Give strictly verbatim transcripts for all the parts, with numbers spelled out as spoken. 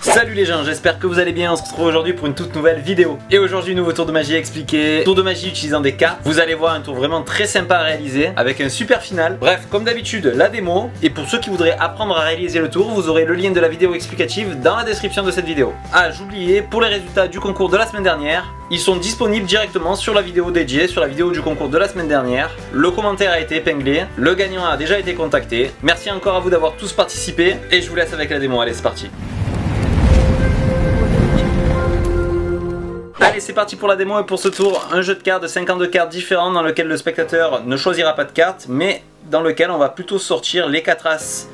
Salut les gens, j'espère que vous allez bien, on se retrouve aujourd'hui pour une toute nouvelle vidéo. Et aujourd'hui, nouveau tour de magie expliqué, tour de magie utilisant des cartes. Vous allez voir un tour vraiment très sympa à réaliser, avec un super final. Bref, comme d'habitude, la démo. Et pour ceux qui voudraient apprendre à réaliser le tour, vous aurez le lien de la vidéo explicative dans la description de cette vidéo. Ah, j'oubliais, pour les résultats du concours de la semaine dernière, ils sont disponibles directement sur la vidéo dédiée, sur la vidéo du concours de la semaine dernière. Le commentaire a été épinglé, le gagnant a déjà été contacté. Merci encore à vous d'avoir tous participé, et je vous laisse avec la démo, allez c'est parti. Allez, c'est parti pour la démo et pour ce tour, un jeu de cartes de cinquante-deux cartes différentes dans lequel le spectateur ne choisira pas de cartes, mais dans lequel on va plutôt sortir les quatre as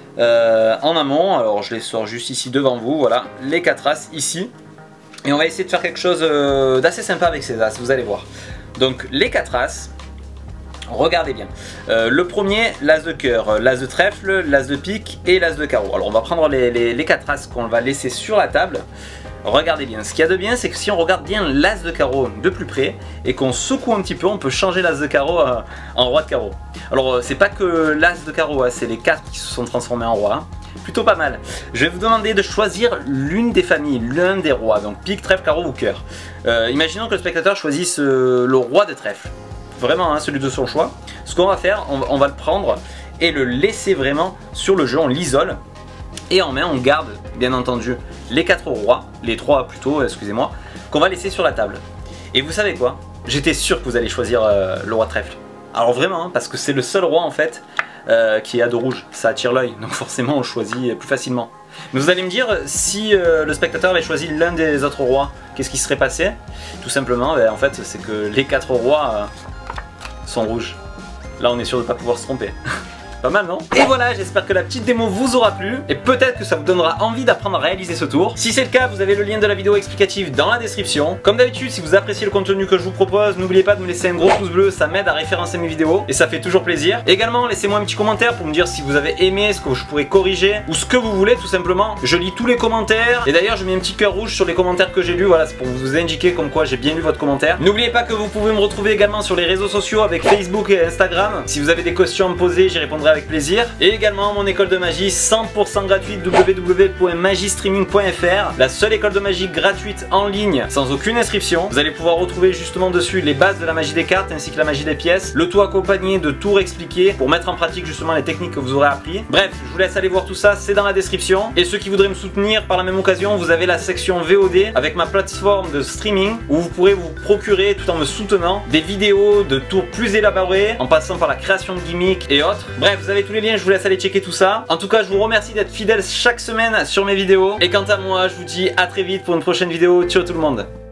euh, en amont. Alors je les sors juste ici devant vous, voilà, les quatre as ici. Et on va essayer de faire quelque chose euh, d'assez sympa avec ces as, vous allez voir. Donc les quatre as, regardez bien. Euh, le premier, l'as de cœur, l'as de trèfle, l'as de pique et l'as de carreau. Alors on va prendre les, les, les quatre as qu'on va laisser sur la table. Regardez bien, ce qu'il y a de bien, c'est que si on regarde bien l'as de carreau de plus près et qu'on secoue un petit peu, on peut changer l'as de carreau euh, en roi de carreau. Alors euh, c'est pas que l'as de carreau, hein, c'est les cartes qui se sont transformées en roi. Hein. Plutôt pas mal. Je vais vous demander de choisir l'une des familles, l'un des rois, donc pique, trèfle, carreau ou cœur. Euh, imaginons que le spectateur choisisse euh, le roi de trèfle. Vraiment, hein, celui de son choix. Ce qu'on va faire, on, on va le prendre et le laisser vraiment sur le jeu, on l'isole. Et en main, on garde, bien entendu, les quatre rois, les trois plutôt, excusez-moi, qu'on va laisser sur la table. Et vous savez quoi? J'étais sûr que vous allez choisir euh, le roi trèfle. Alors vraiment, hein, parce que c'est le seul roi en fait euh, qui a de rouge, ça attire l'œil, donc forcément on le choisit plus facilement. Mais vous allez me dire, si euh, le spectateur avait choisi l'un des autres rois, qu'est-ce qui serait passé? Tout simplement, ben, en fait, c'est que les quatre rois euh, sont rouges. Là, on est sûr de ne pas pouvoir se tromper. Pas mal, non? Et voilà, j'espère que la petite démo vous aura plu et peut-être que ça vous donnera envie d'apprendre à réaliser ce tour. Si c'est le cas, vous avez le lien de la vidéo explicative dans la description. Comme d'habitude, si vous appréciez le contenu que je vous propose, n'oubliez pas de me laisser un gros pouce bleu, ça m'aide à référencer mes vidéos et ça fait toujours plaisir. Également, laissez-moi un petit commentaire pour me dire si vous avez aimé, ce que je pourrais corriger ou ce que vous voulez tout simplement. Je lis tous les commentaires et d'ailleurs je mets un petit cœur rouge sur les commentaires que j'ai lus, voilà, c'est pour vous indiquer comme quoi j'ai bien lu votre commentaire. N'oubliez pas que vous pouvez me retrouver également sur les réseaux sociaux avec Facebook et Instagram. Si vous avez des questions à me poser, j'y répondrai avec plaisir. Et également mon école de magie cent pour cent gratuite, w w w point magistreaming point f r, la seule école de magie gratuite en ligne sans aucune inscription. Vous allez pouvoir retrouver justement dessus les bases de la magie des cartes ainsi que la magie des pièces, le tout accompagné de tours expliqués pour mettre en pratique justement les techniques que vous aurez appris. Bref, je vous laisse aller voir tout ça, c'est dans la description. Et ceux qui voudraient me soutenir par la même occasion, vous avez la section V O D avec ma plateforme de streaming où vous pourrez vous procurer tout en me soutenant des vidéos de tours plus élaborés en passant par la création de gimmicks et autres. Bref, vous avez tous les liens, je vous laisse aller checker tout ça. En tout cas, je vous remercie d'être fidèles chaque semaine sur mes vidéos. Et quant à moi, je vous dis à très vite pour une prochaine vidéo. Ciao tout le monde.